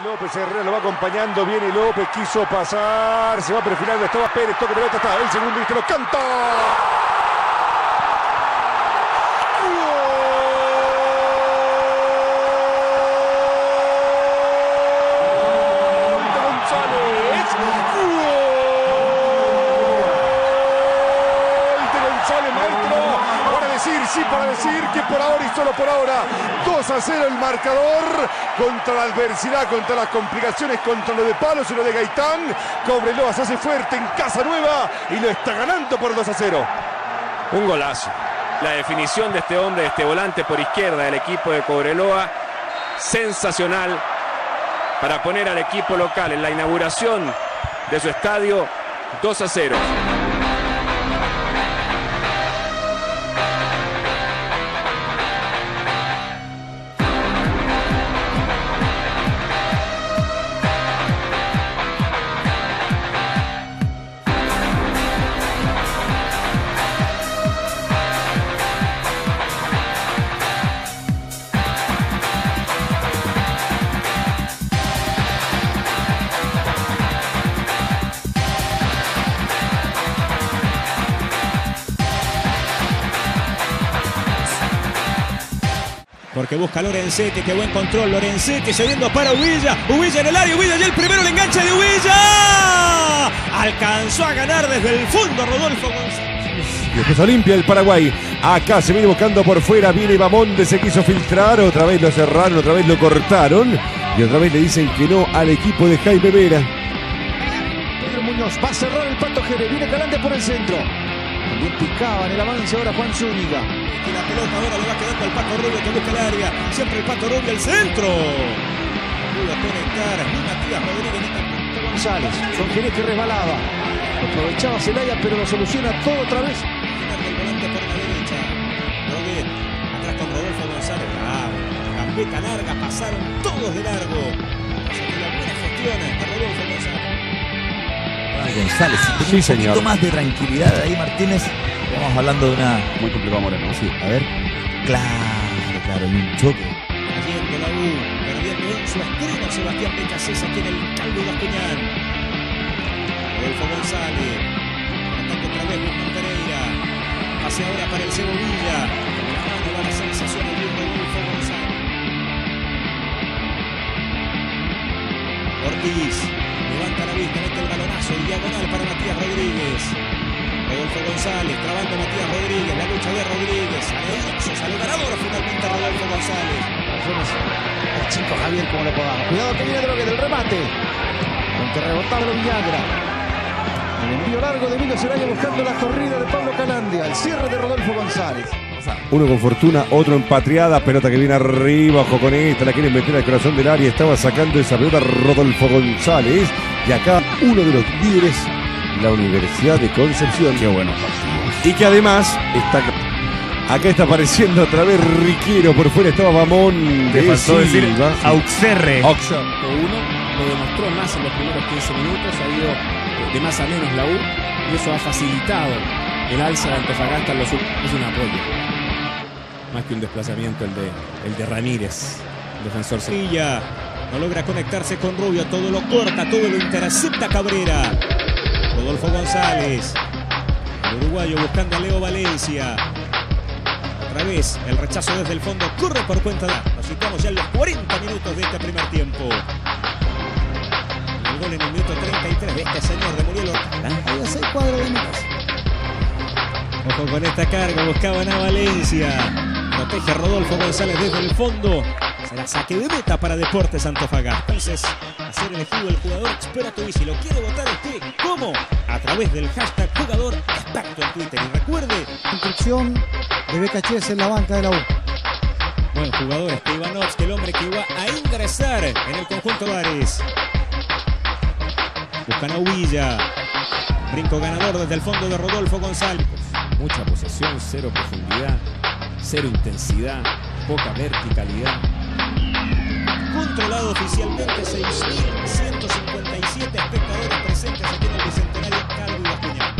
López Herrera lo va acompañando, viene López, quiso pasar, se va perfilando, estaba Pérez, toca pelota, está el segundo y te lo canta. Sí, para decir que por ahora y solo por ahora 2-0 el marcador, contra la adversidad, contra las complicaciones, contra lo de Palos y lo de Gaitán. Cobreloa se hace fuerte en casa nueva y lo está ganando por 2-0. Un golazo. La definición de este hombre, de este volante por izquierda del equipo de Cobreloa, sensacional para poner al equipo local en la inauguración de su estadio 2-0. Porque busca Lorenzetti, qué buen control, Lorenzetti cediendo para Uvilla, Uvilla en el área, Uvilla y el primero, el enganche de Uvilla, alcanzó a ganar desde el fondo Rodolfo González. Y después Olimpia del Paraguay, acá se viene buscando por fuera, viene Bamonde, se quiso filtrar, otra vez lo cerraron, otra vez lo cortaron, y otra vez le dicen que no al equipo de Jaime Vera. Pedro Muñoz va a cerrar el Pato Jerez, viene Galante por el centro. También picaba en el avance ahora Juan Zúñiga. Y la pelota ahora le va quedando al Pato Rubio que busca el área. Siempre el Pato Rubio al centro. Pudo conectar Matías Rodríguez. González, son Jerez que resbalaba. Aprovechaba Zelaya, pero lo soluciona todo otra vez. El volante por la derecha. Rodríguez, atrás con Rodolfo González. Bravo. Gambeta larga, pasaron todos de largo. Así que la buena gestión a Rodolfo González. González, si tenía un poquito más de tranquilidad ahí, Martínez. Estamos hablando de una... Muy complicado Moreno. Sí, a ver. Claro, y un choque. Cayendo la U, perdiendo en su estreno Sebastián Becasés aquí en el Caldo de Bascuñán. Rodolfo González, atacando otra vez Guzmán Pereira. Pase ahora para el Cebolla. La mano va la sensación de Rodolfo González. Ortiz levanta la vista, mete el balonazo diagonal para Matías Rodríguez. Rodolfo González, trabando Matías Rodríguez, la lucha de Rodríguez, sale ganador finalmente Rodolfo González. El chico Javier, como le podamos. Cuidado que viene Droguet del remate. Aunque rebotaba Villagra. El envío largo de Emilio Zelaya buscando la corrida de Pablo Calandia. El cierre de Rodolfo González. Uno con fortuna, otro empatriada, pelota que viene arriba, ojo con esta, la quieren meter al corazón del área, estaba sacando esa pelota Rodolfo González. Y acá uno de los líderes, la Universidad de Concepción. Qué buenos partidos. Y que además está acá está apareciendo otra vez Riquero, por fuera estaba Bamón Te faltó decir Auxerre. Uno lo demostró más en los primeros 15 minutos, ha ido de más a menos la U y eso ha facilitado el alza de Antofagasta en los últimos. Es un apoyo, más que un desplazamiento el de Ramírez, defensor. Sevilla no logra conectarse con Rubio, todo lo corta, todo lo intercepta Cabrera. Rodolfo González, el uruguayo buscando a Leo Valencia. Otra vez el rechazo desde el fondo, corre por cuenta de... Nos situamos ya en los 40 minutos de este primer tiempo. El gol en el minuto 33 de este señor de Muriel Ortega. Ahí a 6 cuadros de Minas. Ojo con esta carga, buscaban a Valencia. Protege a Rodolfo González desde el fondo. Será saque de meta para Deportes Antofagasta. Entonces, a ser elegido el jugador experto y si lo quiere votar usted, ¿cómo? A través del hashtag jugador experto en Twitter. Y recuerde, Instrucción de Becasés en la banca de la U. buen jugador este Ivanovski, el hombre que va a ingresar en el conjunto Vares. Buscan a Uvilla. Brinco ganador desde el fondo de Rodolfo González. Mucha posesión, cero profundidad, cero intensidad, poca verticalidad. Controlado oficialmente 6.157 espectadores presentes aquí en el Bicentenario Calvo y Bascuñán.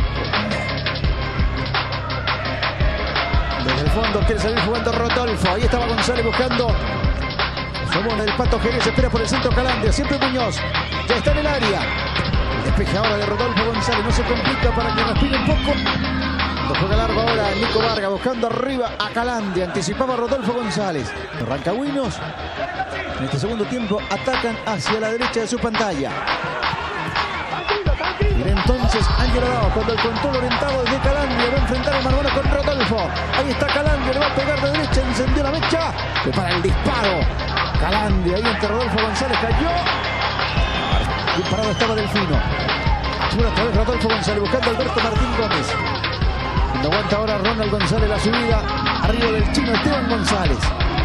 Desde el fondo quiere salir jugando Rodolfo. Ahí estaba González buscando Somos el Pato Jerez, espera por el centro Calandia, siempre Muñoz. Ya está en el área. Despeje ahora de Rodolfo González, no se complica para que respire un poco. Lo juega largo ahora Nico Vargas, buscando arriba a Calandia. Anticipaba Rodolfo González. Los rancagüinos en este segundo tiempo atacan hacia la derecha de su pantalla. Y entonces Ángel Arao, cuando el control orientado desde Calandia va a enfrentar a mano a mano con Rodolfo. Ahí está Calandia, le va a pegar de derecha, encendió la mecha. Prepara el disparo. Calandia, ahí entre Rodolfo González cayó. Y parado estaba Delfino. Sube otra vez Rodolfo González buscando a Alberto Martín Gómez. Cuando aguanta ahora Ronald González la subida. Arriba del chino Esteban González.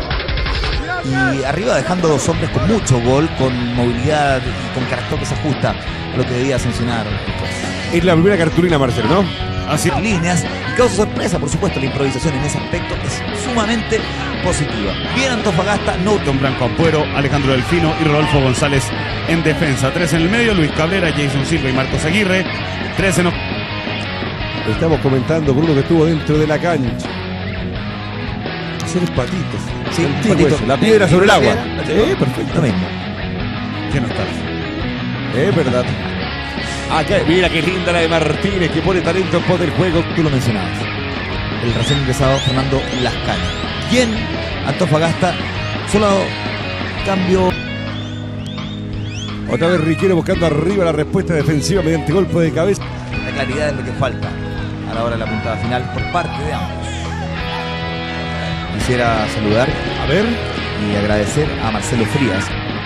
Y arriba dejando dos hombres con mucho gol, con movilidad y con carácter que se ajusta a lo que debía sancionar. Es la primera cartulina, Marcelo, ¿no? Así líneas y causa sorpresa, por supuesto, la improvisación en ese aspecto es sumamente positiva. Bien Antofagasta, no. Don Blanco Ampuero, Alejandro Delfino y Rodolfo González en defensa. 3 en el medio, Luis Cabrera, Jason Silva y Marcos Aguirre. 3 en... Estamos comentando con uno que estuvo dentro de la cancha. Hacer patitos. Sí, Antiguo patito. eso, la piedra sobre el agua. Perfecto. Lo mismo. ¿Qué nostalgia? Es verdad. Acá, mira qué linda la de Martínez, que pone talento en pos del juego. Tú lo mencionabas. El recién ingresado Fernando Lascano. ¿Quién? Antofagasta. Solo cambio. Otra vez Riquero buscando arriba la respuesta defensiva mediante golpe de cabeza. La claridad es lo que falta a la hora de la puntada final por parte de ambos. Quisiera saludar A ver. y agradecer a Marcelo Frías.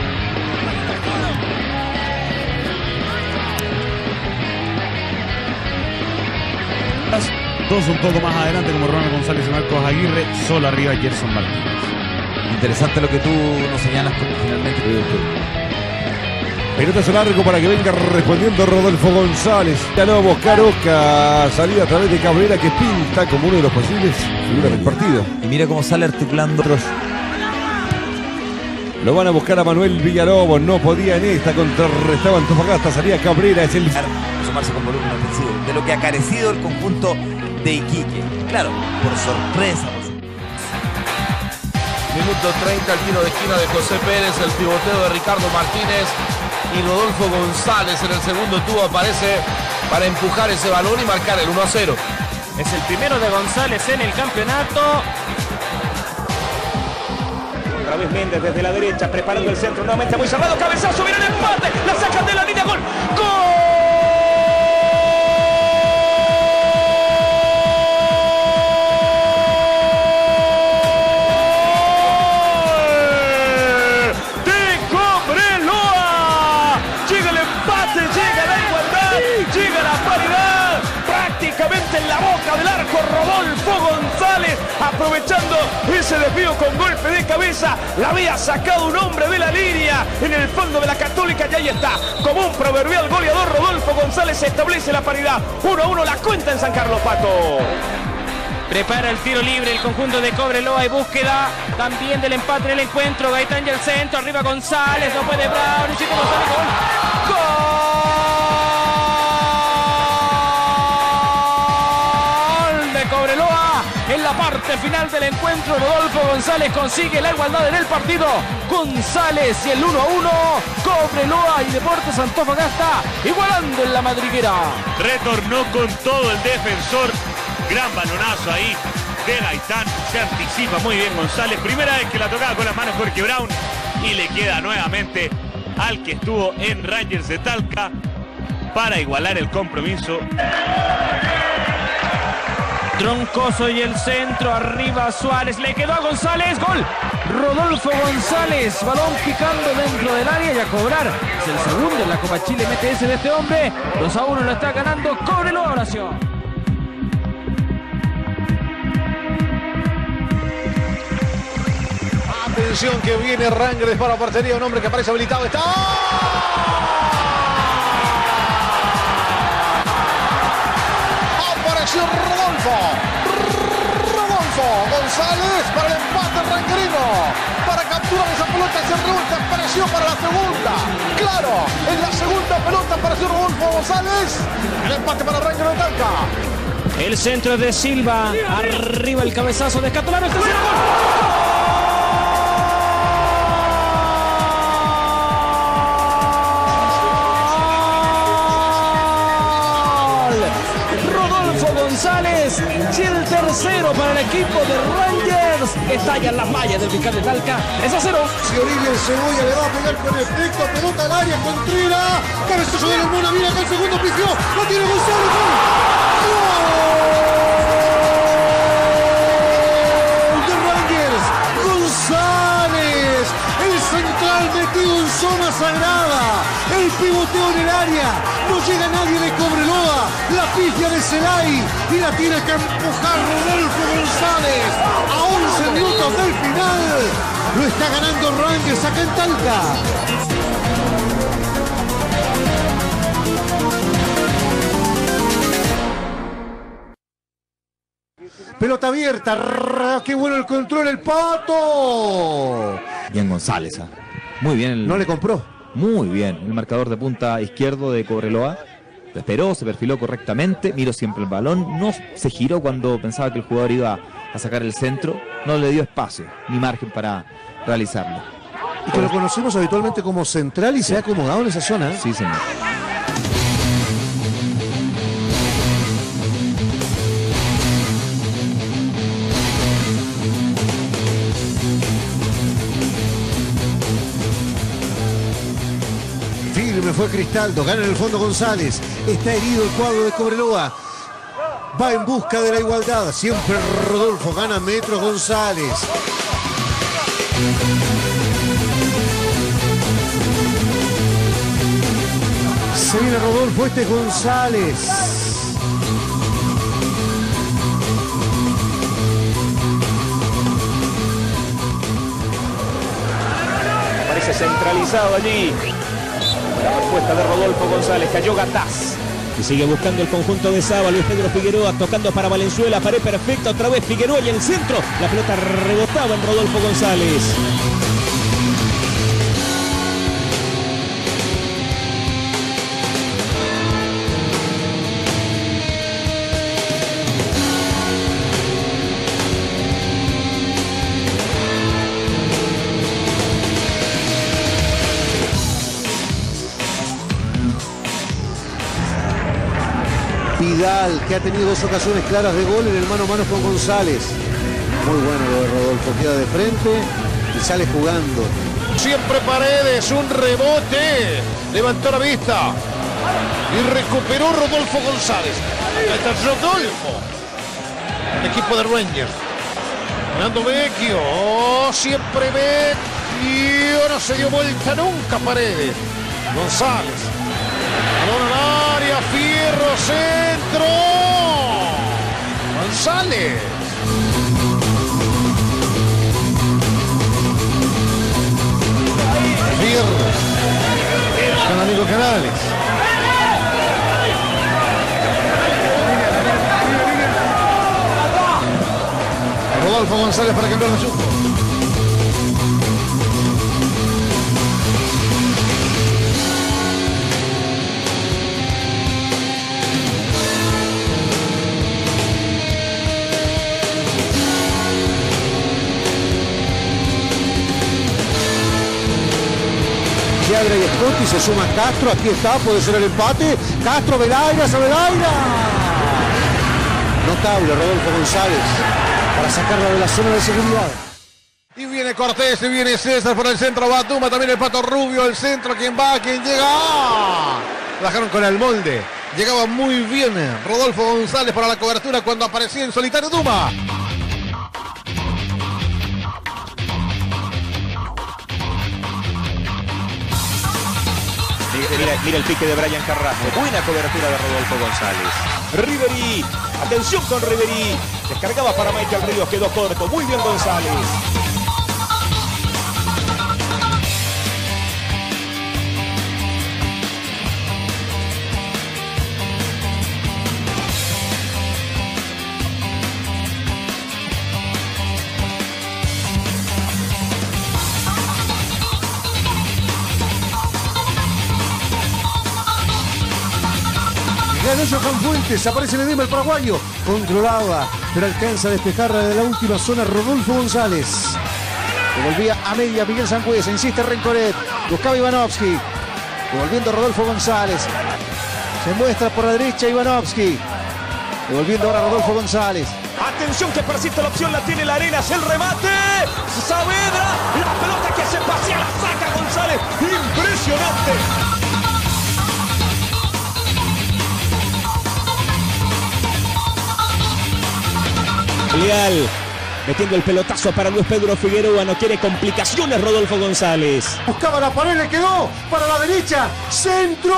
Dos un poco más adelante como Ronald González y Marcos Aguirre. Solo arriba Gerson Martínez. Interesante lo que tú nos señalas porque finalmente... Pelotazo largo para que venga respondiendo Rodolfo González. Ya no buscar Oscar. Salida a través de Cabrera que pinta como uno de los posibles figuras del partido. Y mira cómo sale articulando otros. Lo van a buscar a Manuel Villalobos. No podía en esta. Contrarrestaba Antofagasta. Salía Cabrera. Es el... Sumarse con volumen ofensivo. De lo que ha carecido el conjunto de Iquique. Claro, por sorpresa. Minuto 30, el tiro de esquina de José Pérez, el pivoteo de Ricardo Martínez y Rodolfo González en el segundo tubo aparece para empujar ese balón y marcar el 1-0. Es el primero de González en el campeonato. Otra vez Méndez desde la derecha, preparando el centro, nuevamente muy cerrado, cabezazo, viene el empate, la sacan de la línea, gol, ¡gol! En la boca del arco Rodolfo González aprovechando ese desvío con golpe de cabeza, la había sacado un hombre de la línea en el fondo de la Católica y ahí está, como un proverbial goleador Rodolfo González establece la paridad, 1-1 la cuenta en San Carlos, Pato. Prepara el tiro libre el conjunto de Cobreloa y búsqueda también del empate en el encuentro. Gaitán y el centro, arriba González, no puede Brown, y Chico González, gol. Cobreloa en la parte final del encuentro. Rodolfo González consigue la igualdad en el partido. González y el 1-1. Cobreloa y Deportes Antofagasta igualando en la madriguera. Retornó con todo el defensor. Gran balonazo ahí de Gaitán. Se anticipa muy bien González. Primera vez que la tocaba con las manos Jorge Brown. Y le queda nuevamente al que estuvo en Rangers de Talca para igualar el compromiso. Troncoso y el centro, arriba Suárez, le quedó a González, gol. Rodolfo González, balón picando dentro del área y a cobrar. Es el segundo en la Copa Chile, mete ese de este hombre. 2-1 lo está ganando Cobreloa, Horacio. Atención que viene Rangers para portería, un hombre que aparece habilitado, está... Apareció Rodolfo González para el empate rangerino, para capturar esa pelota, ese rebote apareció para la segunda, claro, en la segunda pelota apareció Rodolfo González, el empate para Rangers de Talca. El centro es de Silva, arriba el cabezazo de Escatolano, el tercero, gol. González. Si el tercero para el equipo de Rangers, estallan las mallas del fiscal de Talca. 3-0. Si Oribe el Cebolla le va a pegar con efecto, pelota al área, Contreras, cabezazo de la Mona, mira acá el segundo pifió, lo tiene González. ¡Gol de Rangers! González, el central metido en zona sagrada, el pivoteo en el área, no llega nadie de Cobreloa, la pifia de Celay y la tiene que empujar Rodolfo González a 11 minutos del final. Lo está ganando Rangers acá en Talca. Pelota abierta, qué bueno el control, el Pato. Bien González, muy bien. No le compró. Muy bien, el marcador de punta izquierdo de Cobreloa. Lo esperó, se perfiló correctamente, miró siempre el balón, no se giró cuando pensaba que el jugador iba a sacar el centro, no le dio espacio ni margen para realizarlo. Y que lo conocemos habitualmente como central y se ha acomodado en esa zona. Sí, señor. Firme fue Cristaldo, gana en el fondo González, está herido el cuadro de Cobreloa, va en busca de la igualdad, siempre Rodolfo, gana metros González. Se viene Rodolfo, este es González. Parece centralizado allí. La respuesta de Rodolfo González, cayó Gataz. Y sigue buscando el conjunto de Saba, Luis Pedro Figueroa tocando para Valenzuela, pared perfecta, otra vez Figueroa y en el centro, la pelota rebotaba en Rodolfo González. Vidal, que ha tenido dos ocasiones claras de gol en el mano a mano con González. Muy bueno lo de Rodolfo, queda de frente y sale jugando. Siempre Paredes, un rebote, levantó la vista y recuperó Rodolfo González. Acá está Rodolfo, el equipo de Rangers. Fernando Vecchio, siempre Vecchio, no se dio vuelta nunca Paredes. González, balón al área, Fierro, centro. González. Con amigo Canales. Rodolfo González para cambiar de chute. Yadra y Scotti, se suma Castro, aquí está, puede ser el empate. Castro, Velaira, Velaira. Notable Rodolfo González para sacarlo de la zona de seguridad. Y viene Cortés, y viene César por el centro, Batuma, también el Pato Rubio, el centro, ¿quién va? ¿Quién llega? Bajaron con el molde, llegaba muy bien Rodolfo González para la cobertura cuando aparecía en solitario Duma. Mira el pique de Brian Carrasco. Buena cobertura de Rodolfo González. Ribery. Atención con Ribery. Descargaba para Michael Ríos. Quedó corto. Muy bien González. Ganó Johan Fuentes, aparece el edema el paraguayo. Controlaba, pero alcanza a despejar de la última zona Rodolfo González. Devolvía a media Miguel Sangüesa, insiste Rencoret. Buscaba Ivanovski. Devolviendo Rodolfo González. Se muestra por la derecha Ivanovski. Devolviendo ahora Rodolfo González. Atención que persiste la opción, la tiene la Arenas, el remate. Saavedra, la pelota que se pasea, la saca González. Impresionante. Leal metiendo el pelotazo para Luis Pedro Figueroa. No quiere complicaciones Rodolfo González. Buscaba la pared, le quedó para la derecha. ¡Centro!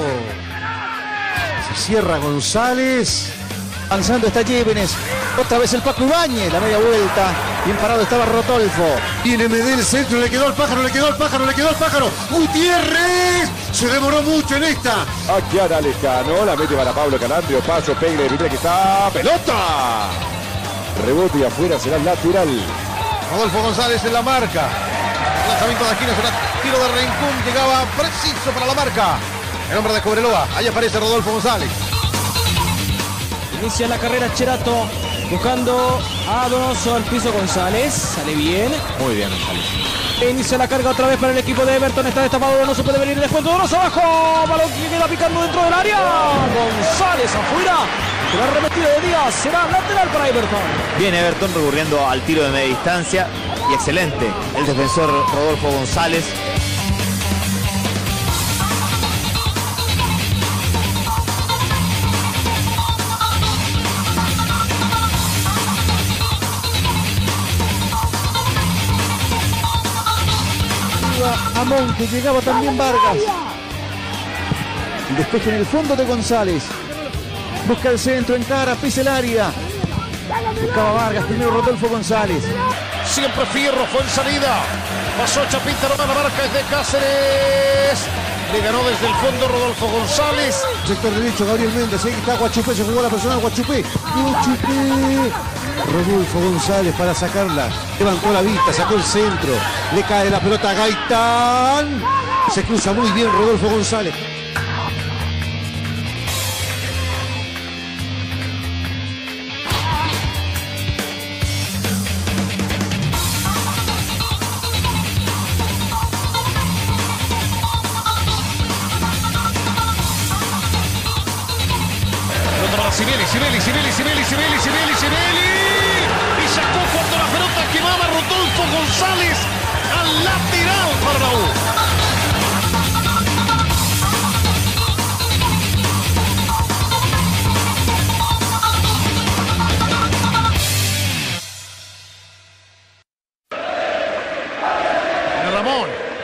Se cierra González. Avanzando está Llévenes. Otra vez el Paco Ibáñez. La media vuelta. Bien parado estaba Rodolfo. Tiene Medel, centro, le quedó al pájaro, le quedó al pájaro, le quedó al pájaro. Gutiérrez se demoró mucho en esta. Aquí a Lejano, la mete para Pablo Calandrio. Paso, Pegle, mira que está. ¡Pelota! Rebote y afuera será lateral. Rodolfo González en la marca. El lanzamiento de esquina será tiro de Rincón. Llegaba preciso para la marca. El hombre de Cobreloa. Ahí aparece Rodolfo González. Inicia la carrera Cherato. Buscando a Donoso al piso González. Sale bien. Muy bien, González. Inicia la carga otra vez para el equipo de Everton. Está destapado Donoso. Puede venir el descuento. Donoso abajo. Balón que queda picando dentro del área. González afuera. La arremetida de Díaz será lateral para Everton. Bien Everton recurriendo al tiro de media distancia. Y excelente el defensor Rodolfo González. Amón, que llegaba también Vargas. El despeje en el fondo de González. Busca el centro, encara, pisa el área. Buscaba Vargas, primero Rodolfo González. Siempre Fierro fue en salida. Pasó Chapita, la marca es de Cáceres. Le ganó desde el fondo Rodolfo González. Sector derecho, Gabriel Méndez. Ahí está Guachupé, se jugó la persona Guachupé. Guachupé. Rodolfo González para sacarla. Levantó la vista, sacó el centro. Le cae la pelota a Gaitán. Se cruza muy bien Rodolfo González. Sibeli. Y sacó cuando la pelota quemaba Rodolfo González al lateral para la U. Ramón.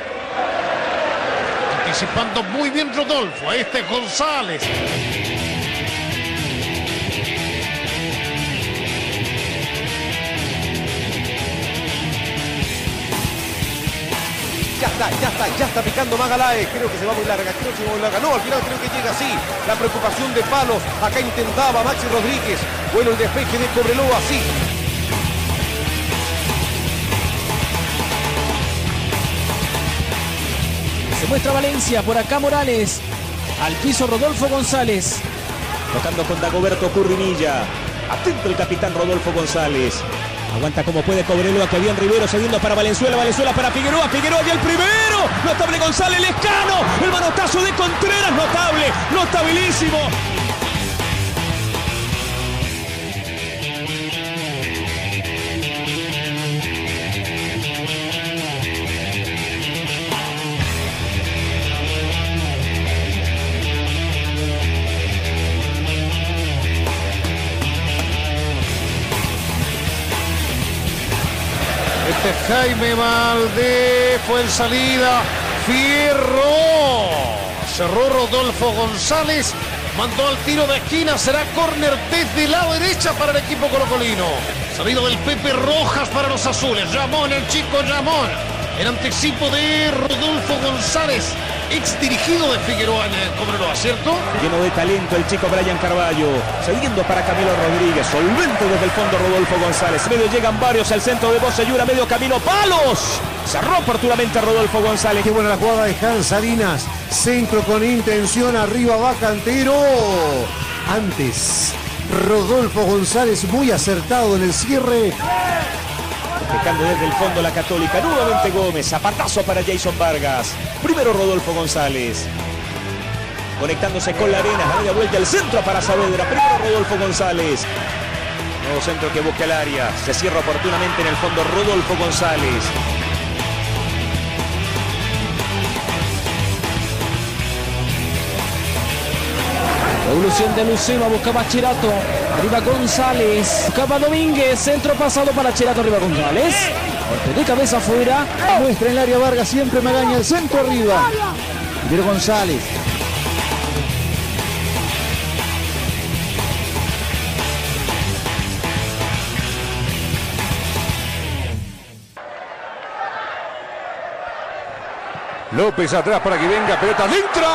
Anticipando muy bien Rodolfo. Este es González. Ya está picando Magaláes. Creo que se va muy larga. No, al final creo que llega así. La preocupación de Palos. Acá intentaba Maxi Rodríguez. Bueno, el despeje de Cobreloa, sí. Se muestra Valencia. Por acá Morales. Al piso Rodolfo González. Tocando con Dagoberto Currinilla. Atento el capitán Rodolfo González. Aguanta como puede Cobreloa, que bien Rivero cediendo para Valenzuela para Figueroa y el primero, notable González, Lescano, el manotazo de Contreras, notable, notabilísimo. Jaime Valdés fue en salida. Fierro. Cerró Rodolfo González. Mandó al tiro de esquina. Será córner desde la derecha para el equipo colocolino. Salida del Pepe Rojas para los azules. Ramón, el chico Ramón. El anticipo de Rodolfo González. Ex dirigido de Figueroa en Cobreloa, ¿cierto? Lleno de talento el chico Brian Carballo. Cediendo para Camilo Rodríguez. Solvente desde el fondo Rodolfo González. Medio llegan varios al centro de Bocellura. Medio camino Palos. Cerró oportunamente Rodolfo González. Qué buena la jugada de Hans Salinas. Centro con intención. Arriba va Cantero. Antes, Rodolfo González muy acertado en el cierre. Despejando desde el fondo la Católica. Nuevamente Gómez. Zapatazo para Jason Vargas. Primero Rodolfo González. conectándose con la arena, da vuelta el centro para Saavedra, primero Rodolfo González. Nuevo centro que busca el área, se cierra oportunamente en el fondo Rodolfo González. Evolución de Lucema, buscaba Cherato, arriba González, buscaba Domínguez, centro pasado para Cherato, arriba González. Golpe de cabeza afuera. Muestra en el área Vargas, siempre Magaña, el centro arriba. Pero González. López atrás para que venga, pelota adentro.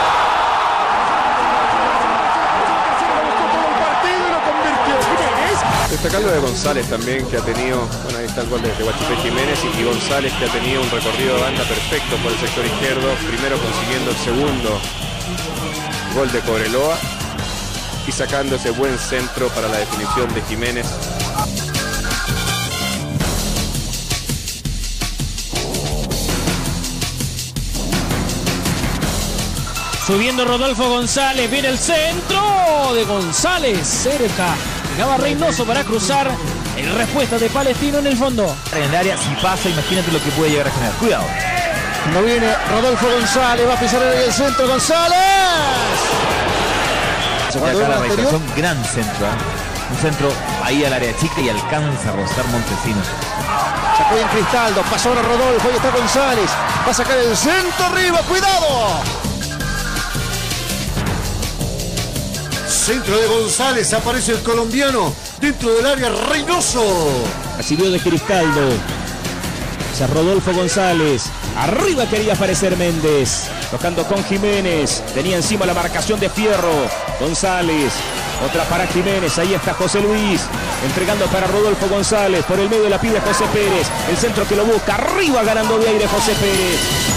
Destacar lo de González también, que ha tenido, bueno, ahí está el gol de Guachipé Jiménez, y González, que ha tenido un recorrido de banda perfecto por el sector izquierdo, primero consiguiendo el segundo gol de Cobreloa y sacando ese buen centro para la definición de Jiménez. Subiendo Rodolfo González, viene el centro de González, cerca. Llegaba Reynoso para cruzar. En respuesta de Palestino en el fondo. En el área, si pasa, imagínate lo que puede llegar a generar. Cuidado. No viene Rodolfo González, va a pisar en el centro González. Acá la realización, gran centro. Un centro ahí al área chica y alcanza a rozar Montesinos. Sacó bien Cristaldo, pasó ahora Rodolfo, ahí está González. Va a sacar el centro arriba, cuidado. Centro de González, aparece el colombiano dentro del área, Reynoso. Recibió de Cristaldo. Hacia Rodolfo González. Arriba quería aparecer Méndez. Tocando con Jiménez. Tenía encima la marcación de Fierro. González. Otra para Jiménez. Ahí está José Luis. Entregando para Rodolfo González. Por el medio la pide José Pérez. El centro que lo busca. Arriba ganando de aire José Pérez.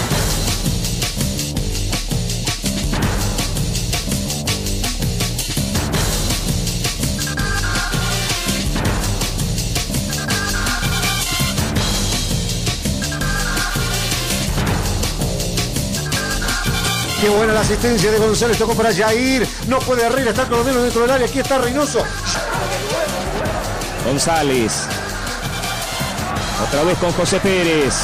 Qué buena la asistencia de González, tocó para Jair. No puede Herrera, está colombiano dentro del área. Aquí está Reynoso. González. Otra vez con José Pérez.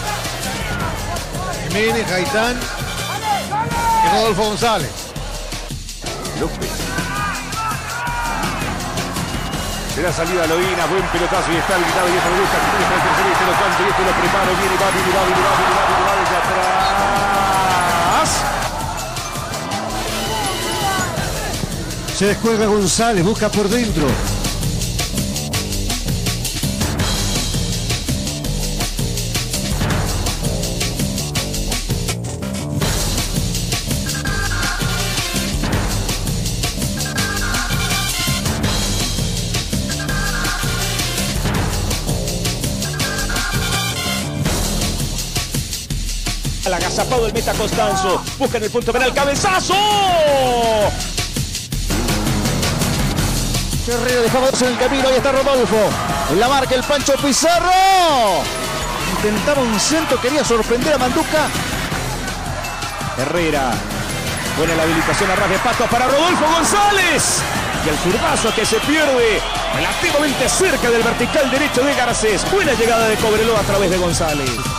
Jiménez, Gaitán y Rodolfo González. López. De la salida Loína, buen pelotazo y está habilitado y esto me gusta. Jiménez para el tercero y este lo canta y este lo prepara. Viene, va desde atrás. Se descuelga González, busca por dentro. Al agazapado el meta Costanzo. Busca en el punto penal. ¡Cabezazo! Herrera dejaba dos en el camino, ahí está Rodolfo. En la marca el Pancho Pizarro. Intentaba un centro, quería sorprender a Manduca. Herrera. Buena la habilitación a ras de pato para Rodolfo González. Y el zurdazo que se pierde relativamente cerca del vertical derecho de Garcés. Buena llegada de Cobreloa a través de González.